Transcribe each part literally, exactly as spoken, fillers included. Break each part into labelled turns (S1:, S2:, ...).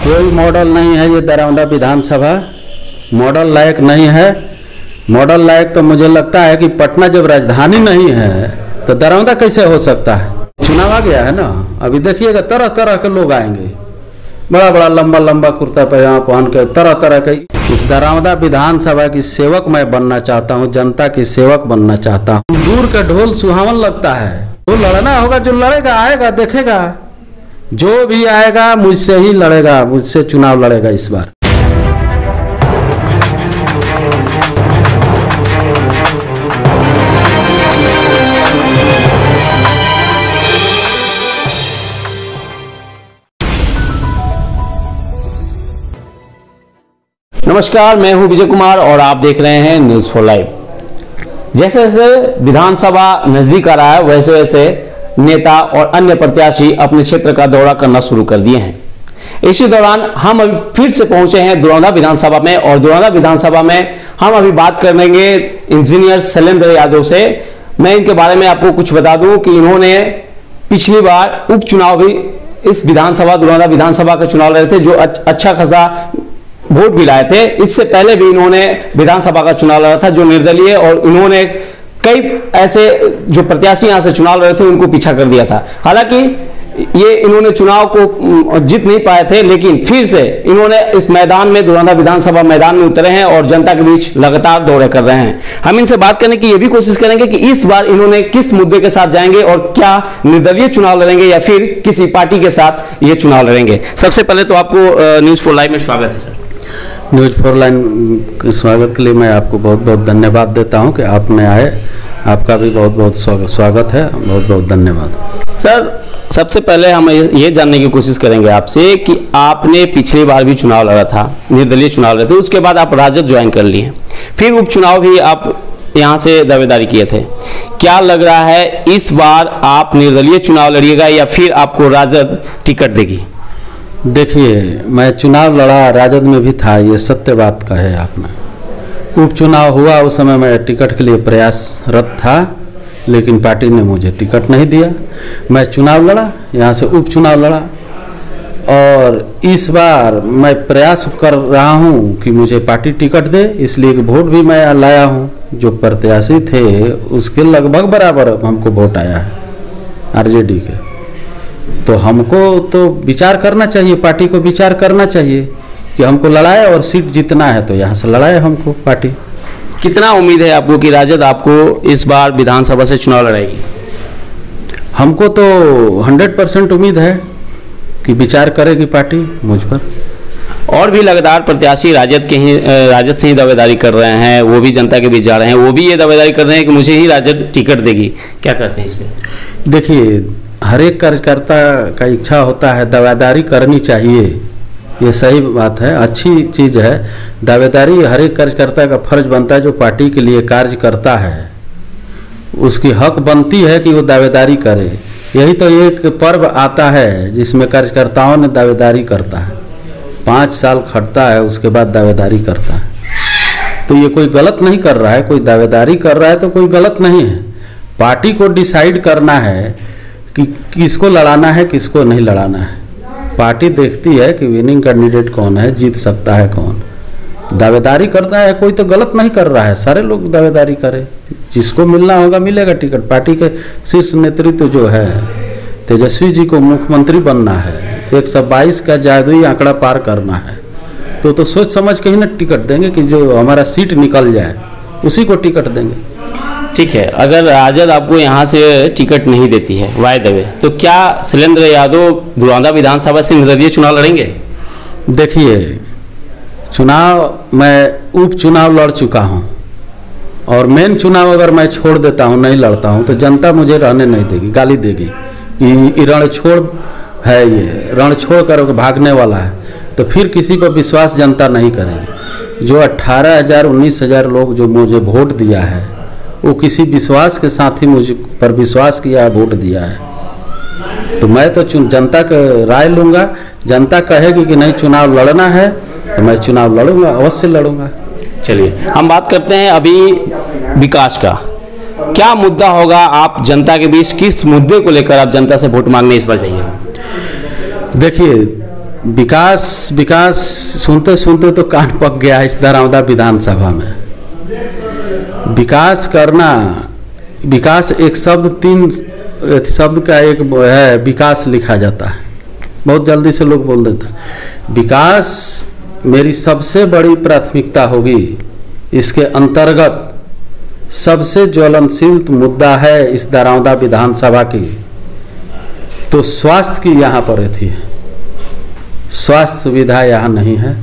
S1: कोई मॉडल नहीं है ये दरौंदा विधानसभा, मॉडल लायक नहीं है। मॉडल लायक तो मुझे लगता है कि पटना जब राजधानी नहीं है तो दरौंदा कैसे हो सकता है। चुनाव आ गया है ना, अभी देखिएगा तरह तरह के लोग आएंगे, बड़ा बड़ा लंबा लंबा कुर्ता पैजामा पहन के तरह तरह के। इस दरौंदा विधानसभा की सेवक मैं बनना चाहता हूँ, जनता की सेवक बनना चाहता हूँ। दूर का ढोल सुहावन लगता है, तो लड़ना होगा, जो लड़ेगा आएगा देखेगा, जो भी आएगा मुझसे ही लड़ेगा, मुझसे चुनाव लड़ेगा इस बार।
S2: नमस्कार, मैं हूं विजय कुमार और आप देख रहे हैं न्यूज़ फॉर लाइव। जैसे जैसे विधानसभा नजदीक आ रहा है वैसे वैसे नेता और अन्य प्रत्याशी अपने क्षेत्र का दौरा करना शुरू कर दिए हैं। इसी दौरान हम अभी फिर से पहुंचे हैं दरौंदा विधानसभा में और दरौंदा विधानसभा में हम अभी बात करेंगे इंजीनियर शैलेंद्र यादव से। मैं इनके बारे में आपको कुछ बता दूं कि इन्होंने पिछली बार उपचुनाव भी इस विधानसभा दरौंदा विधानसभा का चुनाव लड़े थे, जो अच्छा खासा वोट भी लाए थे। इससे पहले भी इन्होंने विधानसभा का चुनाव लड़ा था जो निर्दलीय, और इन्होंने कई ऐसे जो प्रत्याशी यहां से चुनाव लड़े थे उनको पीछा कर दिया था। हालांकि ये इन्होंने चुनाव को जीत नहीं पाए थे, लेकिन फिर से इन्होंने इस मैदान में दरौंदा विधानसभा मैदान में उतरे हैं और जनता के बीच लगातार दौरे कर रहे हैं। हम इनसे बात करने की ये भी कोशिश करेंगे कि इस बार इन्होंने किस मुद्दे के साथ जाएंगे और क्या निर्दलीय चुनाव लड़ेंगे या फिर किसी पार्टी के साथ ये चुनाव लड़ेंगे। सबसे पहले तो आपको न्यूज़ फॉर लाइव में स्वागत है सर।
S1: न्यूज़ फॉर लाइन के स्वागत के लिए मैं आपको बहुत बहुत धन्यवाद देता हूं कि आपने आए, आपका भी बहुत बहुत स्वागत है, बहुत बहुत धन्यवाद
S2: सर। सबसे पहले हम ये जानने की कोशिश करेंगे आपसे कि आपने पिछली बार भी चुनाव लड़ा था, निर्दलीय चुनाव लड़े थे, उसके बाद आप राजद ज्वाइन कर लिए, फिर उपचुनाव भी आप यहाँ से दावेदारी किए थे। क्या लग रहा है इस बार आप निर्दलीय चुनाव लड़िएगा या फिर आपको राजद टिकट देगी?
S1: देखिए, मैं चुनाव लड़ा, राजद में भी था, ये सत्य बात का है आपने। उपचुनाव हुआ उस समय मैं टिकट के लिए प्रयासरत था, लेकिन पार्टी ने मुझे टिकट नहीं दिया। मैं चुनाव लड़ा, यहाँ से उपचुनाव लड़ा, और इस बार मैं प्रयास कर रहा हूँ कि मुझे पार्टी टिकट दे, इसलिए कि वोट भी मैं लाया हूँ। जो प्रत्याशी थे उसके लगभग बराबर हमको वोट आया है आरजेडी के। तो हमको तो विचार करना चाहिए, पार्टी को विचार करना चाहिए कि हमको लड़ाए और सीट जीतना है, तो यहाँ से लड़ाए हमको पार्टी।
S2: कितना उम्मीद है आपको कि राजद आपको इस बार विधानसभा से चुनाव लड़ाएगी?
S1: हमको तो हंड्रेड परसेंट उम्मीद है कि विचार करेगी पार्टी मुझ पर।
S2: और भी लगातार प्रत्याशी राजद के ही राजद से ही दावेदारी कर रहे हैं, वो भी जनता के बीच जा रहे हैं, वो भी ये दावेदारी कर रहे हैं कि मुझे ही राजद टिकट देगी। क्या कहते हैं इस पर?
S1: देखिए, हर एक कार्यकर्ता का इच्छा होता है, दावेदारी करनी चाहिए, ये सही बात है, अच्छी चीज़ है। दावेदारी हर एक कार्यकर्ता का फर्ज बनता है, जो पार्टी के लिए कार्य करता है उसकी हक बनती है कि वो दावेदारी करे। यही तो एक पर्व आता है जिसमें कार्यकर्ताओं ने दावेदारी करता है, पाँच साल खटता है, उसके बाद दावेदारी करता है। तो ये कोई गलत नहीं कर रहा है, कोई दावेदारी कर रहा है तो कोई गलत नहीं है। पार्टी को डिसाइड करना है कि किसको लड़ाना है, किसको नहीं लड़ाना है। पार्टी देखती है कि विनिंग कैंडिडेट कौन है, जीत सकता है कौन। दावेदारी करता है, कोई तो गलत नहीं कर रहा है, सारे लोग दावेदारी करें, जिसको मिलना होगा मिलेगा टिकट। पार्टी के शीर्ष नेतृत्व जो है, तेजस्वी जी को मुख्यमंत्री बनना है, एक सौ बाईस का जादुई आंकड़ा पार करना है, तो तो सोच समझ के ही ना टिकट देंगे कि जो हमारा सीट निकल जाए उसी को टिकट देंगे।
S2: ठीक है, अगर राजद आपको यहाँ से टिकट नहीं देती है वाय देवे, तो क्या शैलेंद्र यादव दरौंदा विधानसभा से निर्दलीय चुनाव लड़ेंगे?
S1: देखिए, चुनाव मैं उपचुनाव लड़ चुका हूँ, और मेन चुनाव अगर मैं छोड़ देता हूँ, नहीं लड़ता हूँ, तो जनता मुझे रहने नहीं देगी, गाली देगी कि रण छोड़ है, ये रण छोड़ कर भागने वाला है। तो फिर किसी पर विश्वास जनता नहीं करेगी। जो अट्ठारह हजार उन्नीस हजार लोग जो मुझे वोट दिया है, वो किसी विश्वास के साथ ही मुझ पर विश्वास किया है, वोट दिया है। तो मैं तो जनता का राय लूँगा, जनता कहेगी कि नहीं चुनाव लड़ना है तो मैं चुनाव लड़ूंगा, अवश्य लड़ूंगा।
S2: चलिए, हम बात करते हैं अभी विकास का। क्या मुद्दा होगा आप जनता के बीच, किस मुद्दे को लेकर आप जनता से वोट मांगने इस बार जाइएगा?
S1: देखिए, विकास विकास सुनते सुनते तो कान पक गया इस दरौंदा विधानसभा में। विकास करना, विकास एक शब्द, तीन शब्द का एक है, विकास लिखा जाता है, बहुत जल्दी से लोग बोल देता है। विकास मेरी सबसे बड़ी प्राथमिकता होगी। इसके अंतर्गत सबसे ज्वलनशील मुद्दा है इस दरौंदा विधानसभा की तो स्वास्थ्य की यहाँ पर थी। स्वास्थ्य सुविधा यहाँ नहीं है।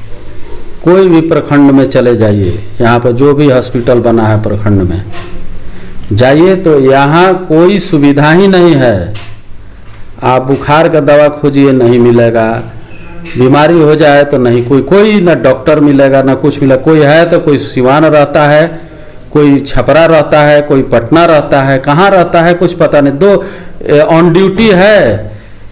S1: कोई भी प्रखंड में चले जाइए, यहाँ पर जो भी हॉस्पिटल बना है प्रखंड में जाइए तो यहाँ कोई सुविधा ही नहीं है। आप बुखार का दवा खोजिए, नहीं मिलेगा। बीमारी हो जाए तो नहीं, कोई कोई ना डॉक्टर मिलेगा ना कुछ मिलेगा। कोई है तो कोई सिवान रहता है, कोई छपरा रहता है, कोई पटना रहता है, कहाँ रहता है कुछ पता नहीं। दो ऑन ड्यूटी है,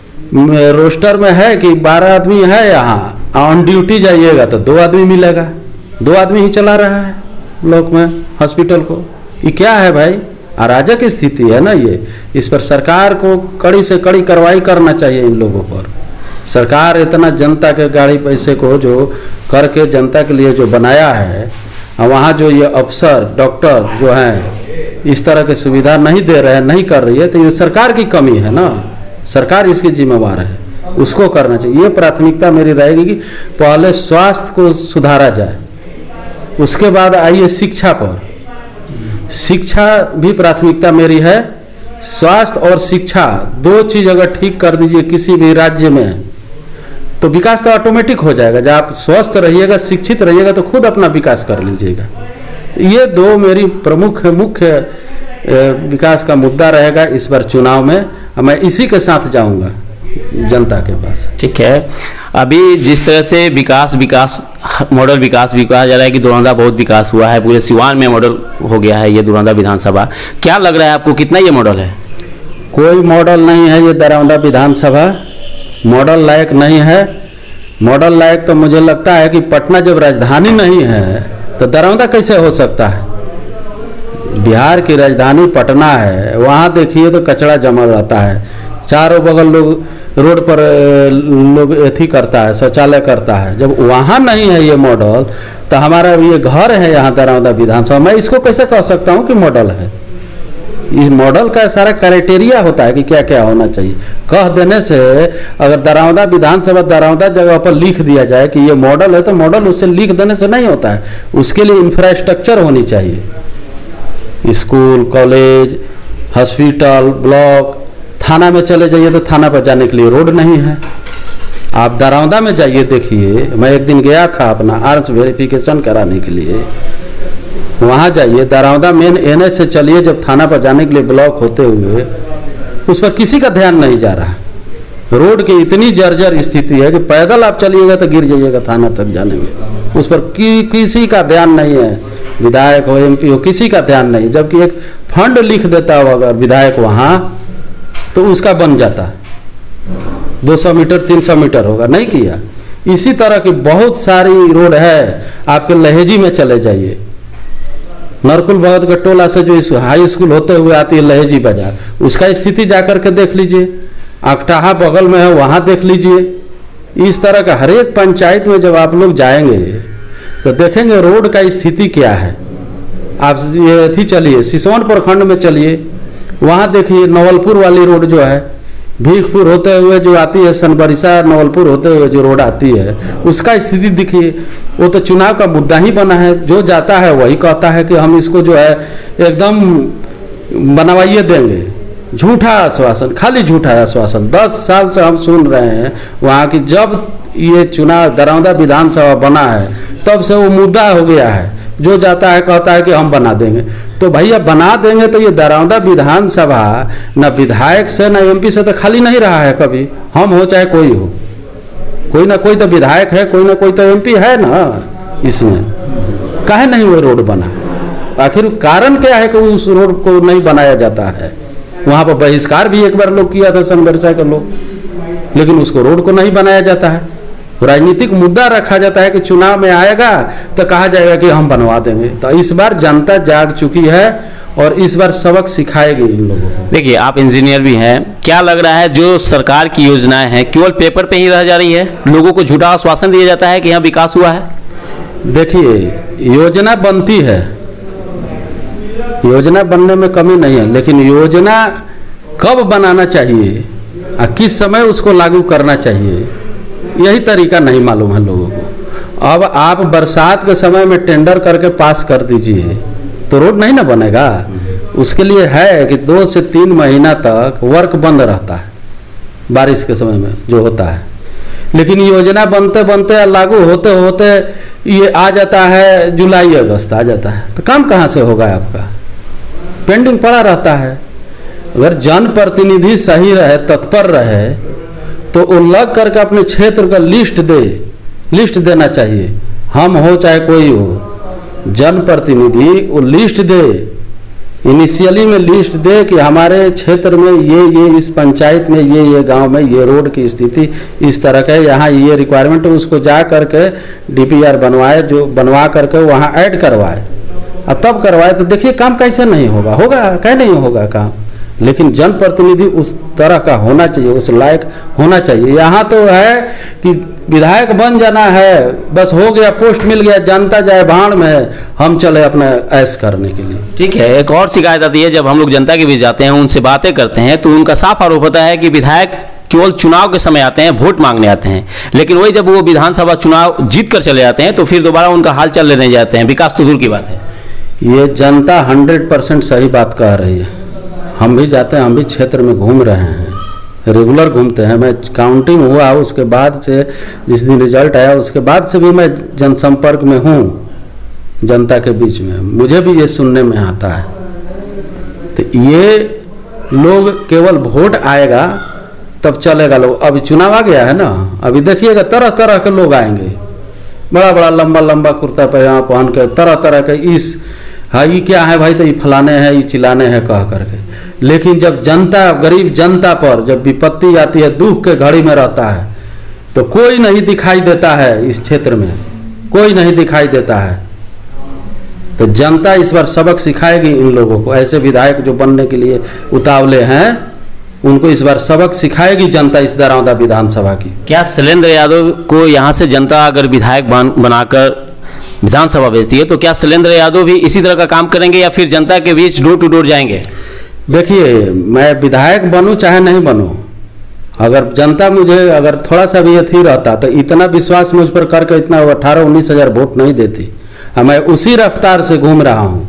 S1: रोस्टर में है कि बारह आदमी है, यहाँ ऑन ड्यूटी जाइएगा तो दो आदमी मिलेगा। दो आदमी ही चला रहा है ब्लॉक में हॉस्पिटल को। ये क्या है भाई? अराजक स्थिति है ना ये। इस पर सरकार को कड़ी से कड़ी कार्रवाई करना चाहिए इन लोगों पर। सरकार इतना जनता के गाड़ी पैसे को जो करके जनता के लिए जो बनाया है, वहाँ जो ये अफसर डॉक्टर जो हैं इस तरह की सुविधा नहीं दे रहे हैं, नहीं कर रही है, तो ये सरकार की कमी है ना। सरकार इसकी जिम्मेवार है, उसको करना चाहिए। ये प्राथमिकता मेरी रहेगी कि पहले स्वास्थ्य को सुधारा जाए, उसके बाद आइए शिक्षा पर। शिक्षा भी प्राथमिकता मेरी है। स्वास्थ्य और शिक्षा दो चीज अगर ठीक कर दीजिए किसी भी राज्य में तो विकास तो ऑटोमेटिक हो जाएगा। जब आप स्वस्थ रहिएगा, शिक्षित रहिएगा तो खुद अपना विकास कर लीजिएगा। ये दो मेरी प्रमुख मुख्य विकास का मुद्दा रहेगा इस बार चुनाव में। मैं इसी के साथ जाऊंगा जनता के पास।
S2: ठीक है, अभी जिस तरह से विकास विकास मॉडल विकास भी कहा जा रहा है कि दरौंदा बहुत विकास हुआ है, पूरे सिवान में मॉडल हो गया है ये दरौंदा विधानसभा, क्या लग रहा है आपको कितना ये मॉडल है?
S1: कोई मॉडल नहीं है ये दरौंदा विधानसभा, मॉडल लायक नहीं है। मॉडल लायक तो मुझे लगता है कि पटना जब राजधानी नहीं है तो दरौंदा कैसे हो सकता है? बिहार की राजधानी पटना है, वहाँ देखिए तो कचरा जमा रहता है, चारों बगल लोग रोड पर लोग एथी करता है, शौचालय करता है। जब वहाँ नहीं है ये मॉडल तो हमारा ये घर है यहाँ दरौंदा विधानसभा, मैं इसको कैसे कह सकता हूँ कि मॉडल है? इस मॉडल का सारा क्राइटेरिया होता है कि क्या क्या होना चाहिए। कह देने से अगर दरौंदा विधानसभा दरौंदा जगह पर लिख दिया जाए कि ये मॉडल है तो मॉडल उससे लिख देने से नहीं होता है। उसके लिए इंफ्रास्ट्रक्चर होनी चाहिए। स्कूल, कॉलेज, हॉस्पिटल, ब्लॉक, थाना में चले जाइए तो थाना पर जाने के लिए रोड नहीं है। आप दरौंदा में जाइए, देखिए। मैं एक दिन गया था अपना आर्म्स वेरिफिकेशन कराने के लिए, वहाँ जाइए दरौंदा मेन एन एच से चलिए, जब थाना पर जाने के लिए ब्लॉक होते हुए उस पर किसी का ध्यान नहीं जा रहा। रोड की इतनी जर्जर स्थिति है कि पैदल आप चलिएगा तो गिर जाइएगा थाना तक जाने में। उस पर कि, किसी का ध्यान नहीं है, विधायक हो, एम पी हो, किसी का ध्यान नहीं। जबकि एक फंड लिख देता हो अगर विधायक वहाँ तो उसका बन जाता, दो सौ मीटर तीन सौ मीटर होगा, नहीं किया। इसी तरह की बहुत सारी रोड है। आपके लहेजी में चले जाइए, नरकुल भगत के टोला से जो इस हाई स्कूल होते हुए आती है लहेजी बाजार, उसका स्थिति जाकर के देख लीजिए। अकटाहा बगल में है, वहाँ देख लीजिए। इस तरह का हर एक पंचायत में जब आप लोग जाएंगे तो देखेंगे रोड का स्थिति क्या है। आप ये थी चलिए सिसवन प्रखंड में चलिए, वहाँ देखिए नवलपुर वाली रोड जो है, भीखपुर होते हुए जो आती है, सनबरिसा नवलपुर होते हुए जो रोड आती है, उसका स्थिति देखिए। वो तो चुनाव का मुद्दा ही बना है। जो जाता है वही कहता है कि हम इसको जो है एकदम बनवाइए देंगे। झूठा आश्वासन, खाली झूठा आश्वासन। दस साल से हम सुन रहे हैं वहाँ की, जब ये चुनाव दरौंदा विधानसभा बना है तब से वो मुद्दा हो गया है। जो जाता है कहता है कि हम बना देंगे। तो भैया बना देंगे तो ये दरौंदा विधानसभा न विधायक से न एम पी से तो खाली नहीं रहा है कभी। हम हो चाहे कोई हो, कोई ना कोई तो विधायक है, कोई ना कोई तो एम पी है ना। इसमें काहे नहीं वो रोड बना? आखिर कारण क्या है कि उस रोड को नहीं बनाया जाता है? वहाँ पर बहिष्कार भी एक बार लोग किया था, संघर्षा के लोग, लेकिन उसको रोड को नहीं बनाया जाता है। राजनीतिक मुद्दा रखा जाता है कि चुनाव में आएगा तो कहा जाएगा कि हम बनवा देंगे। तो इस बार जनता जाग चुकी है और इस बार सबक सिखाएगी इन लोगों को।
S2: देखिए, आप इंजीनियर भी हैं, क्या लग रहा है जो सरकार की योजनाएं हैं केवल पेपर पे ही रह जा रही है? लोगों को झूठा आश्वासन दिया जाता है कि यहाँ विकास हुआ है।
S1: देखिए, योजना बनती है, योजना बनने में कमी नहीं है, लेकिन योजना कब बनाना चाहिए और किस समय उसको लागू करना चाहिए, यही तरीका नहीं मालूम है लोगों को। अब आप बरसात के समय में टेंडर करके पास कर दीजिए तो रोड नहीं ना बनेगा। उसके लिए है कि दो से तीन महीना तक वर्क बंद रहता है बारिश के समय में जो होता है, लेकिन योजना बनते बनते लागू होते होते ये आ जाता है जुलाई अगस्त आ जाता है, तो काम कहाँ से होगा आपका? पेंडिंग पड़ा रहता है। अगर जनप्रतिनिधि सही रहे, तत्पर रहे, तो वो लग करके अपने क्षेत्र का लिस्ट दे, लिस्ट देना चाहिए। हम हो चाहे कोई हो, जनप्रतिनिधि वो लिस्ट दे, इनिशियली में लिस्ट दे कि हमारे क्षेत्र में ये ये इस पंचायत में ये ये गांव में ये रोड की स्थिति इस तरह का है, यहाँ ये रिक्वायरमेंट है, उसको जा करके डीपीआर बनवाए, जो बनवा करके वहाँ ऐड करवाए और तब करवाए। तो देखिए काम कैसे नहीं होगा, होगा क्या नहीं होगा काम। लेकिन जनप्रतिनिधि उस तरह का होना चाहिए, उस लायक होना चाहिए। यहाँ तो है कि विधायक बन जाना है, बस हो गया, पोस्ट मिल गया, जनता जाए भाड़ में, हम चले अपना ऐश करने के लिए।
S2: ठीक है, एक और शिकायत आती है, जब हम लोग जनता के बीच जाते हैं, उनसे बातें करते हैं, तो उनका साफ आरोप होता है कि विधायक केवल चुनाव के समय आते हैं, वोट मांगने आते हैं, लेकिन वही जब वो विधानसभा चुनाव जीत कर चले जाते हैं तो फिर दोबारा उनका हाल चाल लेने जाते हैं। विकास तो दूर की बात है।
S1: ये जनता हंड्रेड परसेंट सही बात कह रही है। हम भी जाते हैं, हम भी क्षेत्र में घूम रहे हैं, रेगुलर घूमते हैं। मैं काउंटिंग हुआ उसके बाद से, जिस दिन रिजल्ट आया उसके बाद से भी मैं जनसंपर्क में हूँ जनता के बीच में, मुझे भी ये सुनने में आता है। तो ये लोग केवल वोट आएगा तब चलेगा लोग। अभी चुनाव आ गया है ना, अभी देखिएगा तरह तरह के लोग आएंगे, बड़ा बड़ा लंबा लंबा कुर्ता पैजामा पहन के, तरह तरह के, इस हाँ ये क्या है भाई, तो ये फलाने हैं, ये चिल्लाने हैं कह करके। लेकिन जब जनता, गरीब जनता पर जब विपत्ति आती है, दुख के घड़ी में रहता है, तो कोई नहीं दिखाई देता है। इस क्षेत्र में कोई नहीं दिखाई देता है। तो जनता इस बार सबक सिखाएगी इन लोगों को। ऐसे विधायक जो बनने के लिए उतावले हैं, उनको इस बार सबक सिखाएगी जनता इस दरौंदा विधानसभा की।
S2: क्या शैलेंद्र यादव को यहाँ से जनता अगर विधायक बनाकर विधानसभा भेजती है तो क्या शैलेंद्र यादव भी इसी तरह का काम करेंगे या फिर जनता के बीच डोर टू डोर जाएंगे?
S1: देखिए, मैं विधायक बनूं चाहे नहीं बनूं, अगर जनता मुझे अगर थोड़ा सा भी अथी रहता तो इतना विश्वास मुझ पर करके इतना अठारह उन्नीस हजार वोट नहीं देती। मैं उसी रफ्तार से घूम रहा हूँ।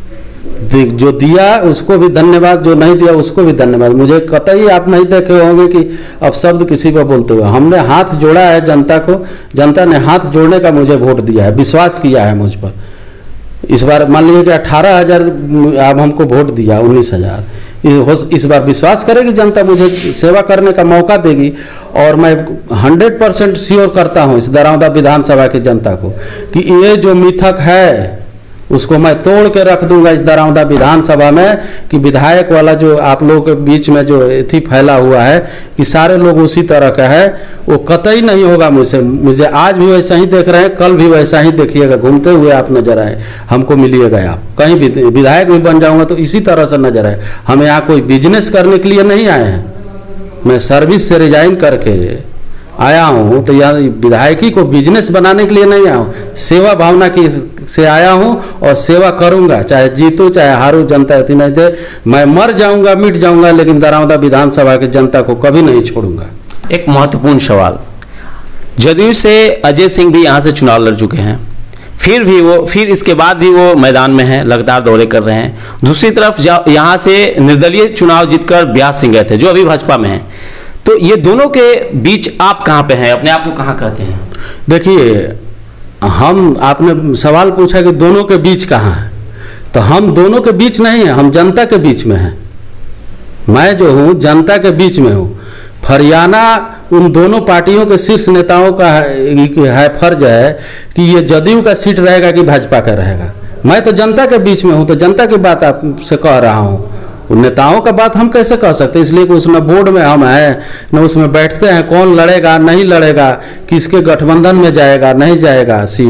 S1: जो दिया उसको भी धन्यवाद, जो नहीं दिया उसको भी धन्यवाद। मुझे कतई आप नहीं देखे होंगे कि अब शब्द किसी पर बोलते हुए। हमने हाथ जोड़ा है जनता को, जनता ने हाथ जोड़ने का मुझे वोट दिया है, विश्वास किया है मुझ पर। इस बार मान लीजिए कि अठारह हजार आप हमको वोट दिया, उन्नीस हजार इस बार विश्वास करेगी जनता, मुझे सेवा करने का मौका देगी। और मैं हंड्रेड परसेंट श्योर करता हूँ इस दरौंदा विधानसभा की जनता को कि ये जो मिथक है उसको मैं तोड़ के रख दूंगा इस दरौंदा विधानसभा में। कि विधायक वाला जो आप लोगों के बीच में जो एथी फैला हुआ है कि सारे लोग उसी तरह का है, वो कतई नहीं होगा मुझसे। मुझे आज भी वैसा ही देख रहे हैं, कल भी वैसा ही देखिएगा, घूमते हुए आप नजर आए, हमको मिलिएगा आप कहीं भी। विधायक भी बन जाऊंगा तो इसी तरह से नजर आए। हम यहाँ कोई बिजनेस करने के लिए नहीं आए हैं, मैं सर्विस से रिजाइन करके आया हूँ। तो यहाँ विधायकी को बिजनेस बनाने के लिए नहीं आया हूँ, सेवा भावना की से आया हूँ और सेवा करूँगा, चाहे जीतूँ चाहे हारूँ, जनता इतनी नहीं दे। मैं मर जाऊँगा, मिट जाऊँगा, लेकिन दरौंदा विधानसभा की जनता को कभी नहीं छोड़ूंगा।
S2: एक महत्वपूर्ण सवाल, जदयू से अजय सिंह भी यहाँ से चुनाव लड़ चुके हैं, फिर भी वो फिर इसके बाद भी वो मैदान में हैं, लगातार दौरे कर रहे हैं। दूसरी तरफ यहाँ से निर्दलीय चुनाव जीतकर व्यास सिंह गए थे, जो अभी भाजपा में हैं। तो ये दोनों के बीच आप कहाँ पे हैं, अपने आप को कहाँ कहते हैं?
S1: देखिए, हम आपने सवाल पूछा कि दोनों के बीच कहाँ है, तो हम दोनों के बीच नहीं हैं, हम जनता के बीच में हैं। मैं जो हूँ जनता के बीच में हूँ। हरियाणा उन दोनों पार्टियों के शीर्ष नेताओं का है, है फर्ज है कि ये जदयू का सीट रहेगा कि भाजपा का रहेगा। मैं तो जनता के बीच में हूँ, तो जनता की बात आपसे कह रहा हूँ। उन नेताओं का बात हम कैसे कह सकते हैं, इसलिए कि उसमें बोर्ड में हम हैं, न उसमें बैठते हैं, कौन लड़ेगा नहीं लड़ेगा, किसके गठबंधन में जाएगा नहीं जाएगा सीट,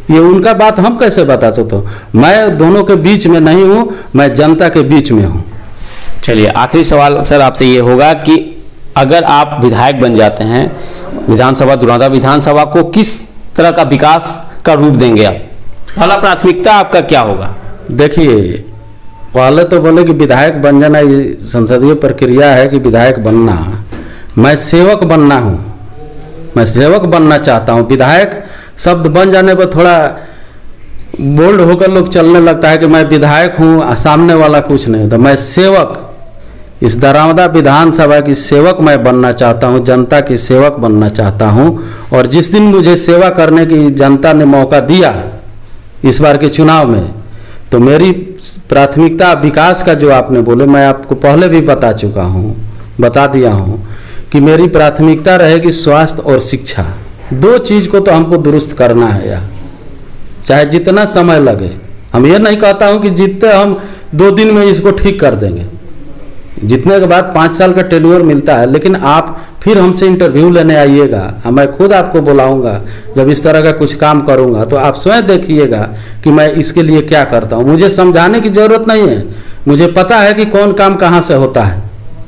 S1: ये उनका बात हम कैसे बता सकते हो? मैं दोनों के बीच में नहीं हूँ, मैं जनता के बीच में हूँ।
S2: चलिए, आखिरी सवाल सर आपसे ये होगा कि अगर आप विधायक बन जाते हैं, विधानसभा धुरांदा विधानसभा को किस तरह का विकास का रूप देंगे आप? पहला प्राथमिकता आपका क्या होगा?
S1: देखिए, पहले तो बोले कि विधायक बन जाना ये संसदीय प्रक्रिया है कि विधायक बनना, मैं सेवक बनना हूँ, मैं सेवक बनना चाहता हूँ। विधायक शब्द बन जाने पर थोड़ा बोल्ड होकर लोग चलने लगता है कि मैं विधायक हूँ, सामने वाला कुछ नहीं। तो मैं सेवक, इस दरौंदा विधानसभा की सेवक मैं बनना चाहता हूँ, जनता की सेवक बनना चाहता हूँ। और जिस दिन मुझे सेवा करने की जनता ने मौका दिया इस बार के चुनाव में, तो मेरी प्राथमिकता विकास का जो आपने बोले, मैं आपको पहले भी बता चुका हूँ, बता दिया हूँ कि मेरी प्राथमिकता रहेगी स्वास्थ्य और शिक्षा। दो चीज़ को तो हमको दुरुस्त करना है यार, चाहे जितना समय लगे। हम ये नहीं कहता हूँ कि जितने हम दो दिन में इसको ठीक कर देंगे, जितने के बाद पाँच साल का टेन्योर मिलता है। लेकिन आप फिर हमसे इंटरव्यू लेने आइएगा, मैं खुद आपको बुलाऊंगा। जब इस तरह का कुछ काम करूंगा तो आप स्वयं देखिएगा कि मैं इसके लिए क्या करता हूं। मुझे समझाने की ज़रूरत नहीं है, मुझे पता है कि कौन काम कहां से होता है।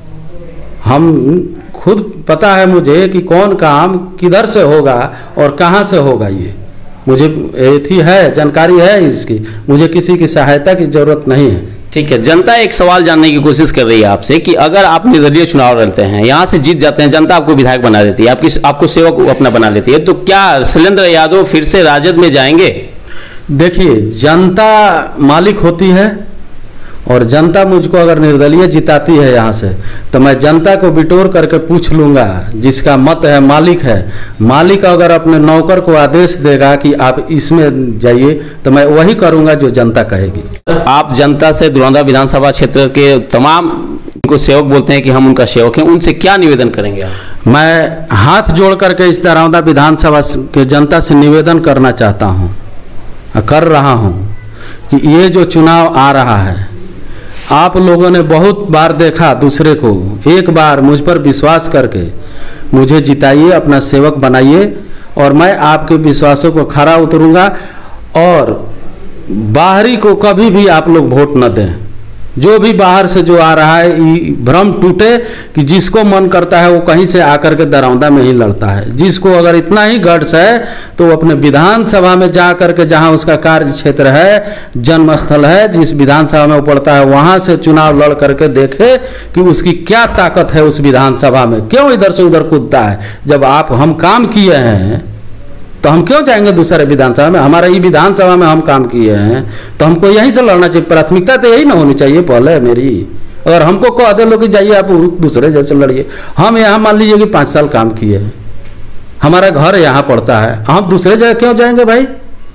S1: हम खुद पता है मुझे कि कौन काम किधर से होगा और कहां से होगा। ये मुझे एथी है, जानकारी है इसकी, मुझे किसी की सहायता की ज़रूरत नहीं है।
S2: ठीक है, जनता एक सवाल जानने की कोशिश कर रही है आपसे कि अगर आप निर्दलीय चुनाव लड़ते हैं, यहाँ से जीत जाते हैं, जनता आपको विधायक बना देती है, आपकी आपको सेवक अपना बना लेती है, तो क्या शैलेंद्र यादव फिर से राजद में जाएंगे?
S1: देखिए, जनता मालिक होती है और जनता मुझको अगर निर्दलीय जिताती है यहाँ से, तो मैं जनता को बिटोर करके पूछ लूँगा, जिसका मत है मालिक है। मालिक अगर अपने नौकर को आदेश देगा कि आप इसमें जाइए, तो मैं वही करूँगा जो जनता कहेगी।
S2: आप जनता से धुरांदा विधानसभा क्षेत्र के तमाम उनको सेवक बोलते हैं कि हम उनका सेवक हैं, उनसे क्या निवेदन करेंगे आप?
S1: मैं हाथ जोड़ करके इस धुरांदा विधानसभा के जनता से निवेदन करना चाहता हूँ, कर रहा हूँ, कि ये जो चुनाव आ रहा है, आप लोगों ने बहुत बार देखा दूसरे को, एक बार मुझ पर विश्वास करके मुझे जिताइए, अपना सेवक बनाइए और मैं आपके विश्वासों को खरा उतरूंगा। और बाहरी को कभी भी आप लोग वोट न दें। जो भी बाहर से जो आ रहा है, भ्रम टूटे कि जिसको मन करता है वो कहीं से आकर के धुरांदा में ही लड़ता है। जिसको अगर इतना ही गट्स है तो वो अपने विधानसभा में जा करके, जहां उसका कार्य क्षेत्र है, जन्मस्थल है, जिस विधानसभा में वो पड़ता है, वहां से चुनाव लड़ करके देखे कि उसकी क्या ताकत है उस विधानसभा में। क्यों इधर से उधर कूदता है? जब आप हम काम किए हैं तो हम क्यों जाएंगे दूसरे विधानसभा में? हमारा ही विधानसभा में हम काम किए हैं तो हमको यहीं से लड़ना चाहिए। प्राथमिकता तो यही ना होनी चाहिए पहले मेरी। अगर हमको कह दे लो कि जाइए आप दूसरे जैसे लड़िए, हम यहाँ मान लीजिए कि पाँच साल काम किए हैं, हमारा घर यहाँ पड़ता है, हम दूसरे जगह क्यों जाएंगे भाई?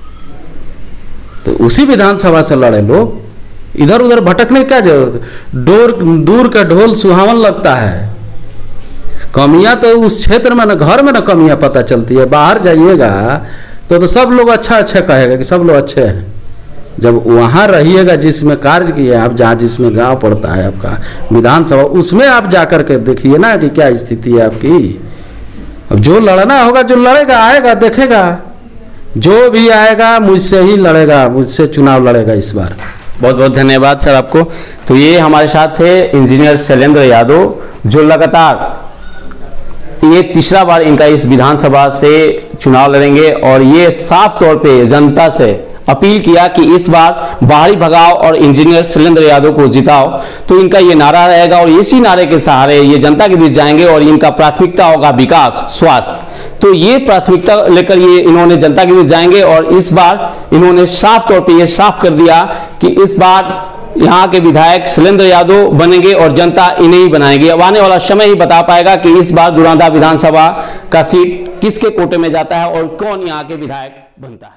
S1: तो उसी विधानसभा से लड़े लोग, इधर उधर भटकने की क्या जरूरत है? डोर दूर का ढोल सुहावन लगता है। कमियां तो उस क्षेत्र में ना, घर में ना कमियां पता चलती है। बाहर जाइएगा तो तो सब लोग अच्छा अच्छा कहेगा कि सब लोग अच्छे हैं। जब वहाँ रहिएगा जिसमें कार्य किए आप, जहाँ जिसमें गांव पड़ता है आपका विधानसभा, उसमें आप जा कर के देखिए ना कि क्या स्थिति है आपकी। अब जो लड़ना होगा, जो लड़ेगा आएगा, देखेगा, जो भी आएगा मुझसे ही लड़ेगा, मुझसे चुनाव लड़ेगा इस बार।
S2: बहुत बहुत धन्यवाद सर आपको। तो ये हमारे साथ थे इंजीनियर शैलेंद्र यादव, जो लगातार ये तीसरा बार इनका इस विधानसभा से चुनाव लड़ेंगे और ये साफ तौर पे जनता से अपील किया कि इस बार बाहरी भगाओ और इंजीनियर शैलेंद्र यादव को जिताओ। तो इनका ये नारा रहेगा और इसी नारे के सहारे ये जनता के बीच जाएंगे और इनका प्राथमिकता होगा विकास, स्वास्थ्य। तो ये प्राथमिकता लेकर ये इन्होंने जनता के बीच जाएंगे और इस बार इन्होंने साफ तौर पे ये साफ कर दिया कि इस बार यहाँ के विधायक शैलेंद्र यादव बनेंगे और जनता इन्हें ही बनाएगी। अब आने वाला समय ही बता पाएगा कि इस बार धुरांदा विधानसभा का सीट किसके कोटे में जाता है और कौन यहाँ के विधायक बनता है।